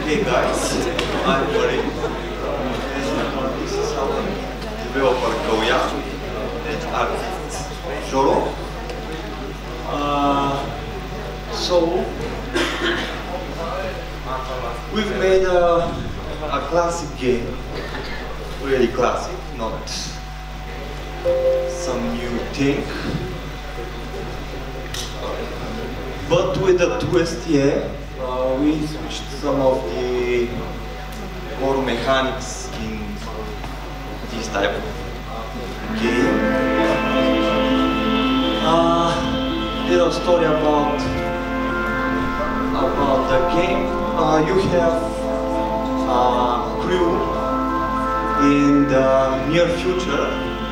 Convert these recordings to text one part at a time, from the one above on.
Hey guys, I'm Marie. This is our developer Goya and artist Joro. So we've made a classic game, really classic, not some new thing, but with a twist, yeah. We switched some of the core mechanics in this type of game. Little story about the game. You have a crew in the near future.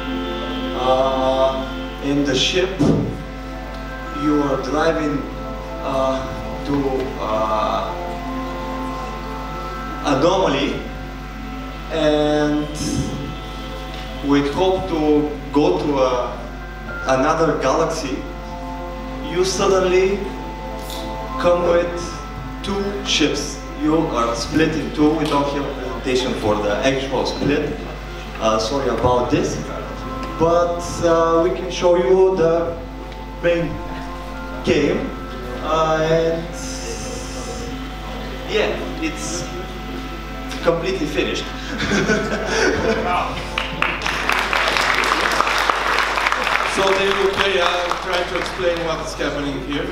In the ship, you are driving to anomaly, and with hope to go to another galaxy. You suddenly come with two ships. You are split in two. We don't have presentation for the actual split. Sorry about this, but we can show you the main game. And yeah, it's completely finished. So they will play, I'll try to explain what's happening here.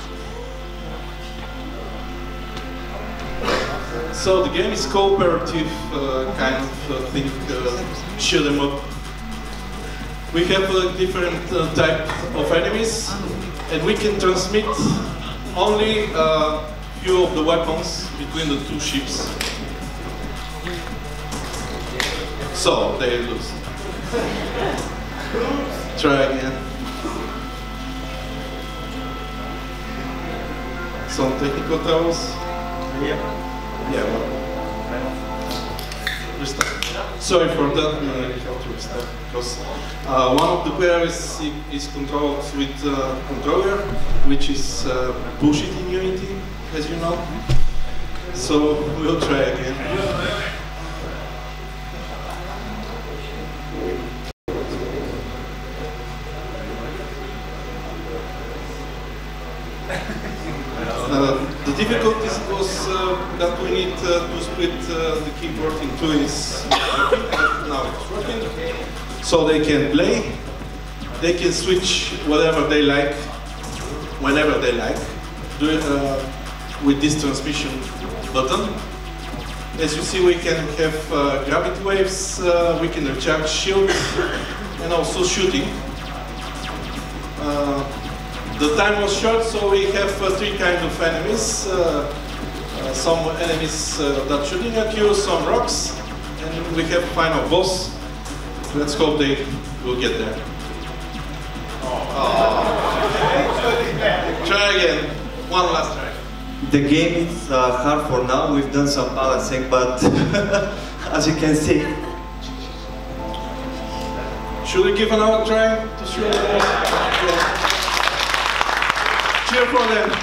So the game is cooperative kind of thing, shoot 'em up. We have a different type of enemies, and we can transmit only a few of the weapons between the two ships. So they lose. Try again. Some technical troubles. Yeah. Yeah. Restart. Sorry for that. I have to restart because one of the players is controlled with controller, which is bullshit in Unity, as you know. So we'll try again. The difficulties was that we need to split the keyboard in two. Now it's working. So they can play, they can switch whatever they like, whenever they like, do it with this transmission button. As you see, we can have gravity waves, we can recharge shield, and also shooting. The time was short, so we have three kinds of enemies. Some enemies that shooting at you, some rocks, and we have final boss. Let's hope they will get there. Try again. One last try. The game is hard for now. We've done some balancing, but as you can see. Should we give another try to show them? Cheer for them.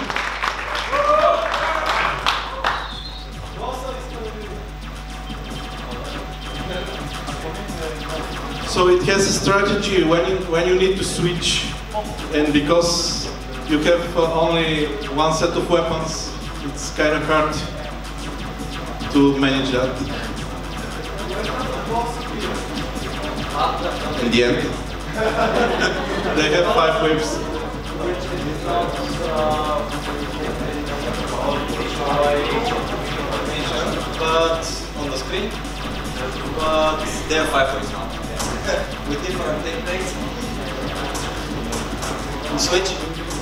So it has a strategy when you need to switch, and because you have only one set of weapons, it's kind of hard to manage that. In the end, they have 5 waves. But on the screen, but there are 5 ways now. With different templates. Switch.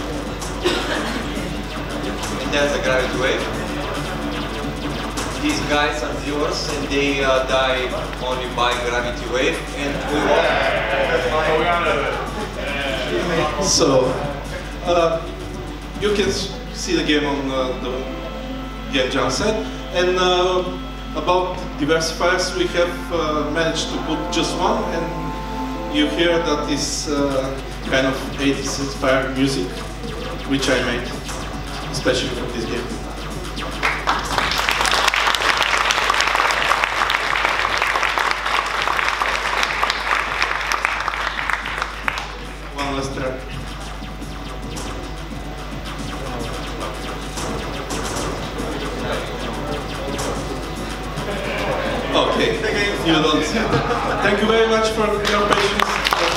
And there's a gravity wave. These guys are viewers and they die only by gravity wave, and we won. So you can see the game on the Game Jam site. And about diversifiers, we have managed to put just one, and you hear that is kind of 80s inspired music, which I made especially for this game. You don't. Thank you very much for your patience.